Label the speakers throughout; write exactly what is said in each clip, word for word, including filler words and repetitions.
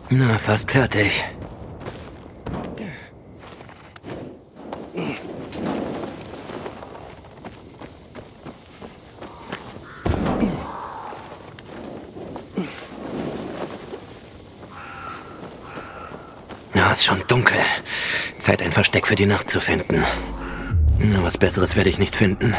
Speaker 1: Na, fast fertig. Na, ist schon dunkel. Zeit, ein Versteck für die Nacht zu finden. Na, was Besseres werde ich nicht finden.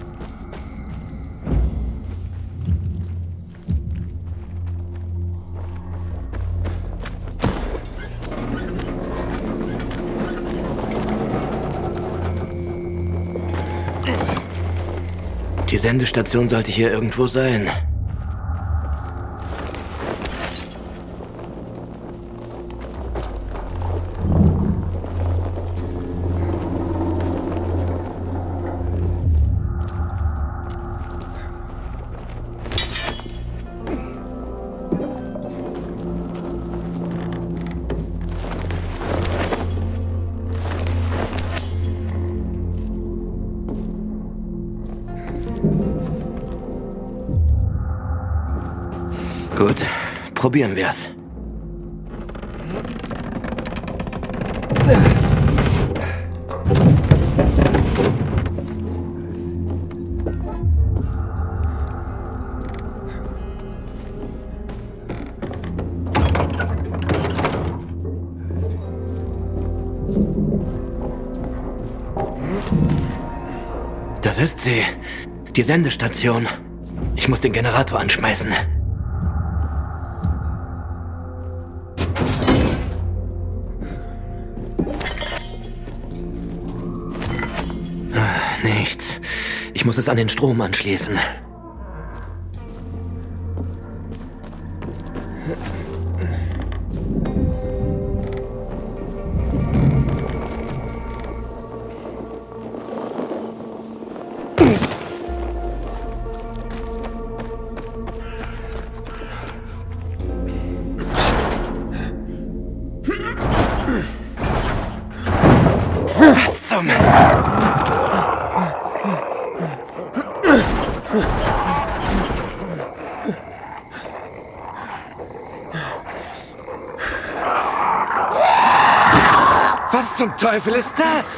Speaker 1: Die Sendestation sollte hier irgendwo sein. Gut, probieren wir's. Das ist sie. Die Sendestation. Ich muss den Generator anschmeißen. Nichts. Ich muss es an den Strom anschließen. Was zum... Was zum Teufel ist das?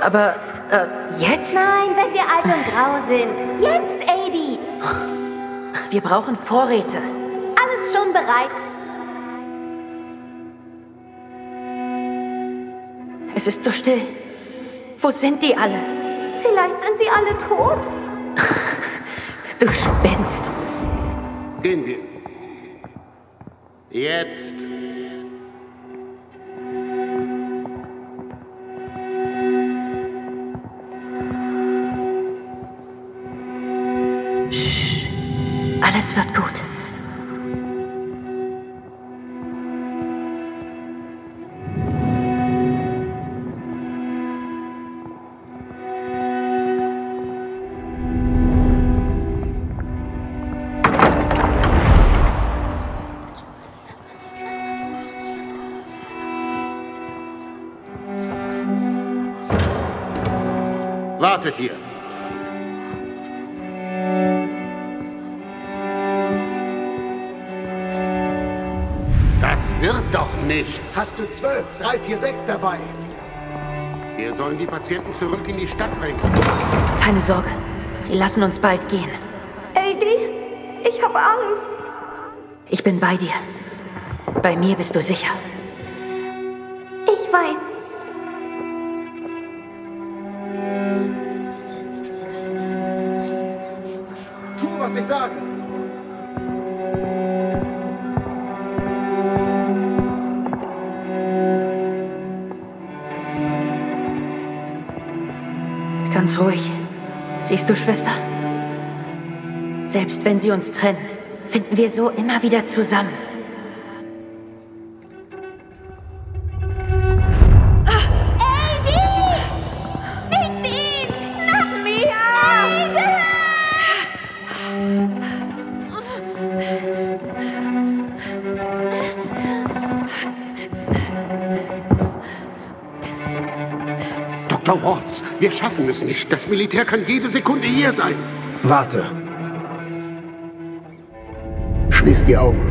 Speaker 2: Aber, äh, jetzt?
Speaker 3: Nein, wenn wir alt und grau sind. Jetzt, Adi!
Speaker 2: Wir brauchen Vorräte.
Speaker 3: Alles schon bereit.
Speaker 2: Es ist so still. Wo sind die alle?
Speaker 3: Vielleicht sind sie alle tot.
Speaker 2: Du spinnst.
Speaker 4: Gehen wir. Jetzt.
Speaker 2: Shh. Alles wird gut.
Speaker 4: Wartet hier. Das wird doch nichts.
Speaker 5: Hast du zwölf, drei, vier, sechs dabei?
Speaker 4: Wir sollen die Patienten zurück in die Stadt bringen.
Speaker 2: Keine Sorge. Die lassen uns bald gehen.
Speaker 3: Adi, ich habe Angst.
Speaker 2: Ich bin bei dir. Bei mir bist du sicher.
Speaker 3: Ich weiß.
Speaker 5: Tu, was ich sage.
Speaker 2: Ganz ruhig. Siehst du, Schwester? Selbst wenn sie uns trennen, finden wir so immer wieder zusammen.
Speaker 4: Doktor Waltz, wir schaffen es nicht. Das Militär kann jede Sekunde hier sein.
Speaker 5: Warte. Schließ die Augen.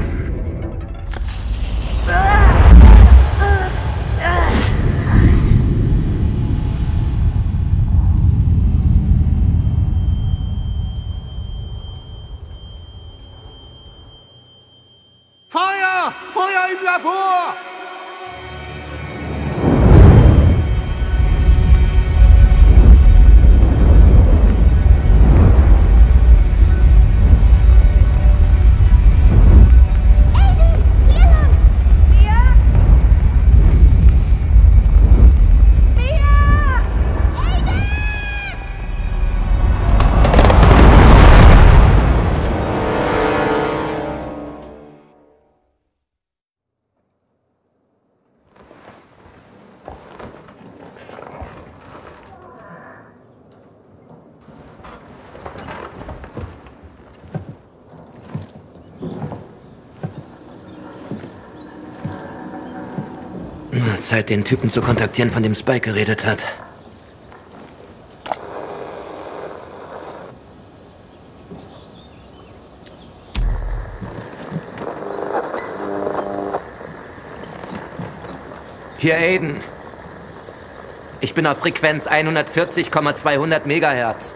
Speaker 4: Feuer! Feuer im Labor!
Speaker 1: Zeit, den Typen zu kontaktieren, von dem Spike geredet hat. Hier, Aiden. Ich bin auf Frequenz hundertvierzig Komma zweihundert Megahertz.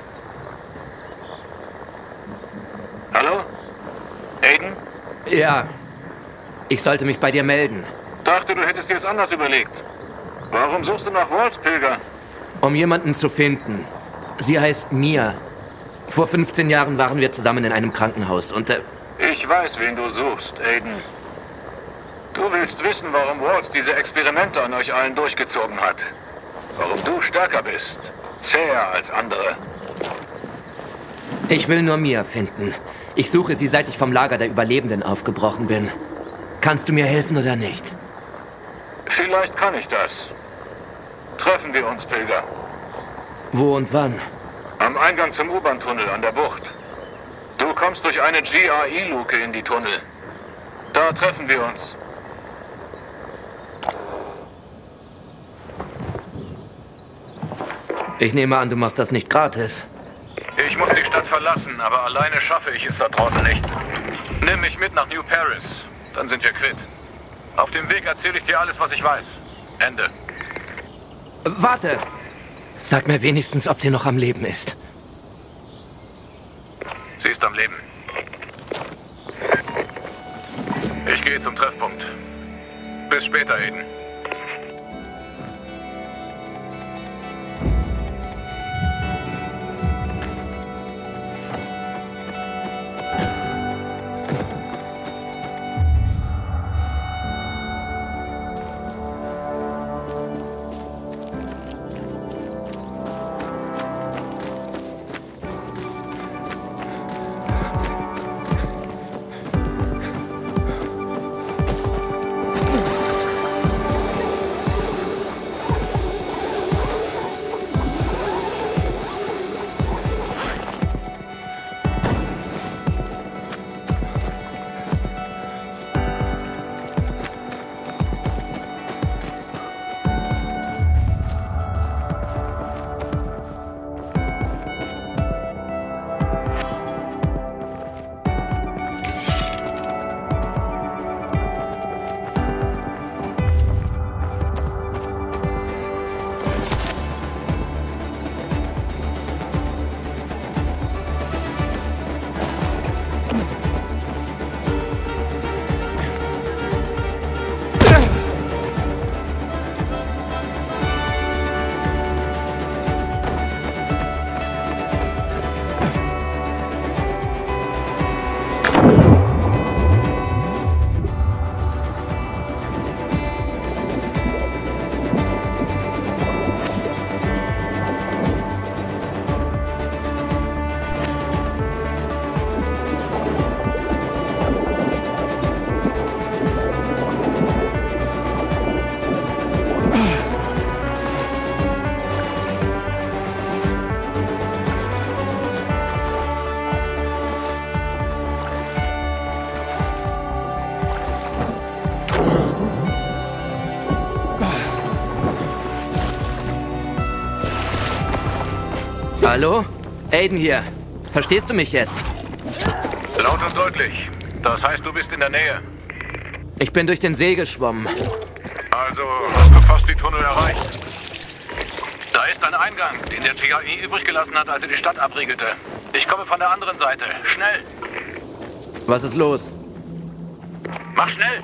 Speaker 6: Hallo? Aiden?
Speaker 1: Ja. Ich sollte mich bei dir melden.
Speaker 6: Dachte, du hättest dir es anders überlegt. Warum suchst du nach Waltz, Pilger?
Speaker 1: Um jemanden zu finden. Sie heißt Mia. Vor fünfzehn Jahren waren wir zusammen in einem Krankenhaus und... Äh
Speaker 6: Ich weiß, wen du suchst, Aiden. Du willst wissen, warum Waltz diese Experimente an euch allen durchgezogen hat. Warum du stärker bist. Zäher als andere.
Speaker 1: Ich will nur Mia finden. Ich suche sie, seit ich vom Lager der Überlebenden aufgebrochen bin. Kannst du mir helfen oder nicht?
Speaker 6: Vielleicht kann ich das. Treffen wir uns, Pilger.
Speaker 1: Wo und wann?
Speaker 6: Am Eingang zum U-Bahn-Tunnel an der Bucht. Du kommst durch eine G R E-Luke in die Tunnel. Da treffen wir uns.
Speaker 1: Ich nehme an, du machst das nicht gratis.
Speaker 6: Ich muss die Stadt verlassen, aber alleine schaffe ich es da draußen nicht. Nimm mich mit nach New Paris, dann sind wir quitt. Auf dem Weg erzähle ich dir alles, was ich weiß. Ende.
Speaker 1: Warte! Sag mir wenigstens, ob sie noch am Leben ist.
Speaker 6: Sie ist am Leben. Ich gehe zum Treffpunkt. Bis später, Aiden.
Speaker 1: Hallo? Aiden hier. Verstehst du mich jetzt?
Speaker 6: Laut und deutlich. Das heißt, du bist in der Nähe.
Speaker 1: Ich bin durch den See geschwommen.
Speaker 6: Also hast du fast die Tunnel erreicht. Da ist ein Eingang, den der T H I übrig gelassen hat, als er die Stadt abriegelte. Ich komme von der anderen Seite. Schnell!
Speaker 1: Was ist los?
Speaker 6: Mach schnell!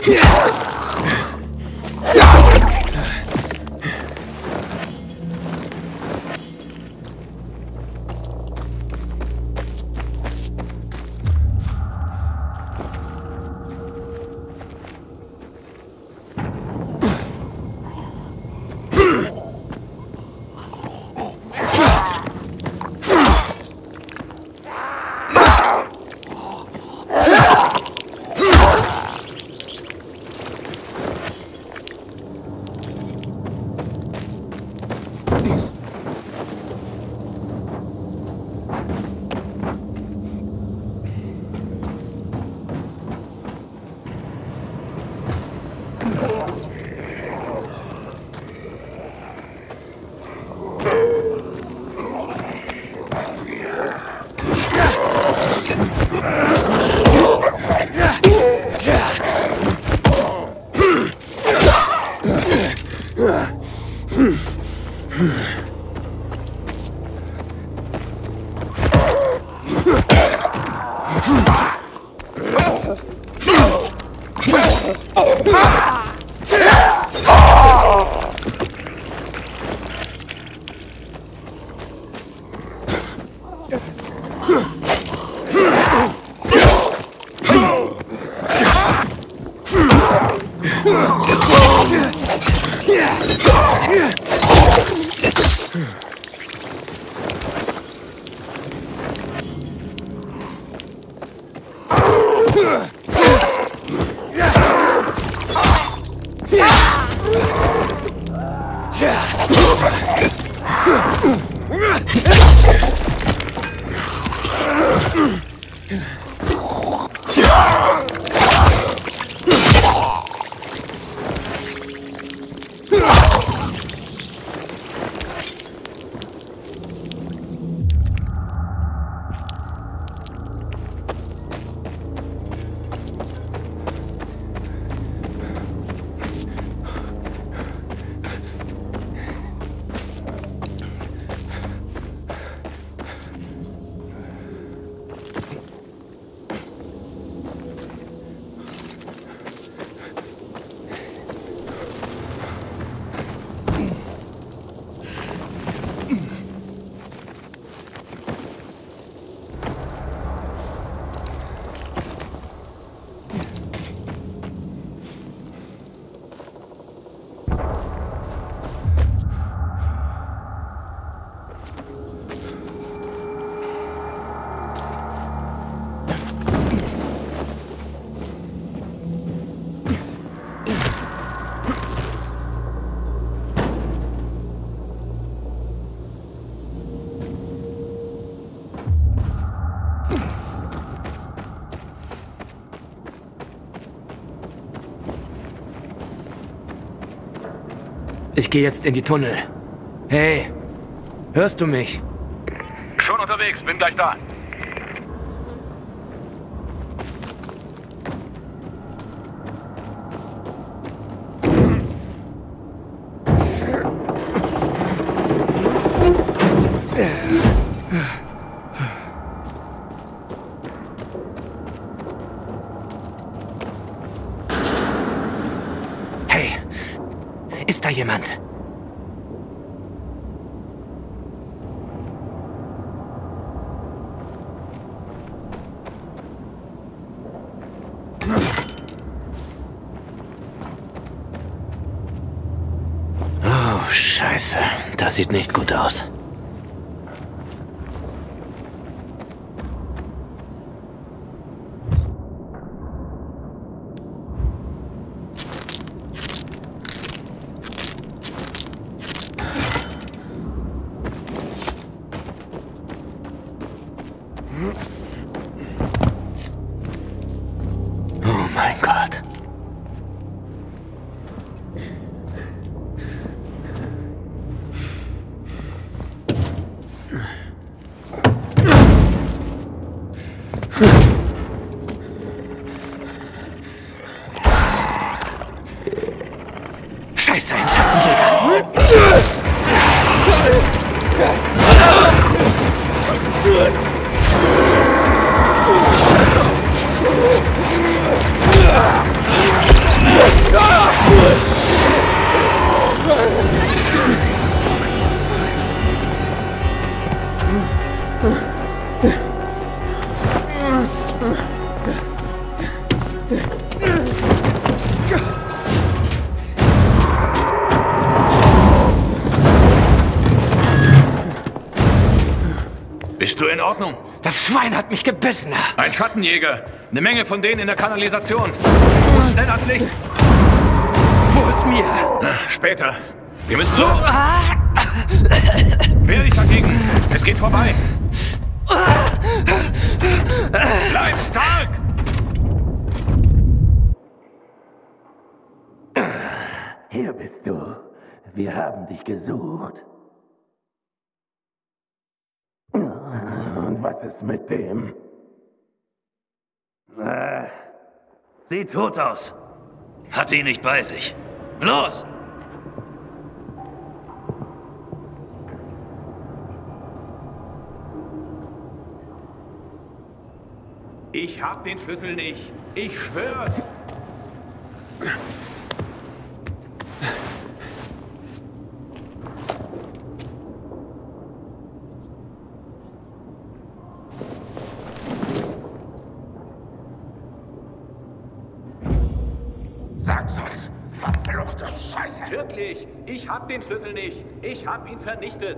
Speaker 1: Ich gehe jetzt in die Tunnel. Hey, hörst du mich?
Speaker 6: Schon unterwegs, bin gleich da.
Speaker 1: Hey, ist da jemand? Oh, Scheiße. Das sieht nicht gut aus. Oh mein Gott. Scheiße, ein Schattenjäger.
Speaker 6: Bist du in Ordnung?
Speaker 1: Das Schwein hat mich gebissen.
Speaker 6: Ein Schattenjäger. Eine Menge von denen in der Kanalisation. Muss schnell ans Licht.
Speaker 1: Wo ist mir?
Speaker 6: Später. Wir müssen los. Wehr dich dagegen. Es geht vorbei. Bleib stark!
Speaker 7: Hier bist du. Wir haben dich gesucht. Und was ist mit dem?
Speaker 8: Äh, sieht tot aus. Hat ihn nicht bei sich. Los!
Speaker 6: Ich hab den Schlüssel nicht. Ich schwör's.
Speaker 4: Sag's uns, verfluchte Scheiße.
Speaker 6: Wirklich, ich hab den Schlüssel nicht. Ich hab ihn vernichtet.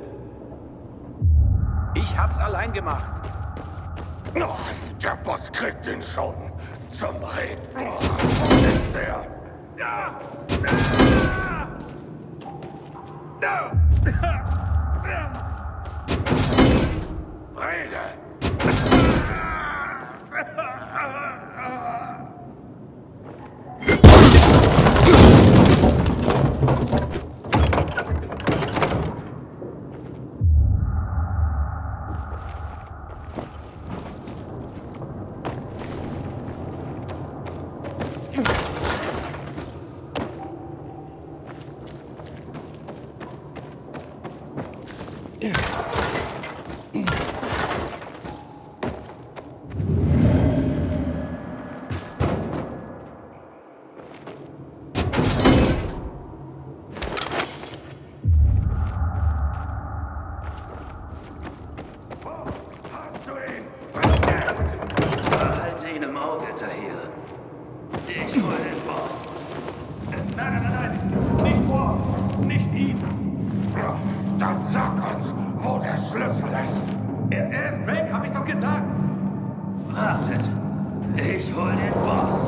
Speaker 6: Ich hab's allein gemacht.
Speaker 4: Oh, der Boss kriegt ihn schon. Zum Reden. Oh, ist der.
Speaker 6: Ja.
Speaker 4: Rede.
Speaker 8: Behalte ihn im Auge, Tahir. Ich hol den Boss.
Speaker 6: Nein, nein, nein, nein. Nicht Boss. Nicht ihn.
Speaker 4: Dann sag uns, wo der Schlüssel ist.
Speaker 6: Er, er ist weg, hab ich doch gesagt.
Speaker 8: Wartet. Ich hol den Boss.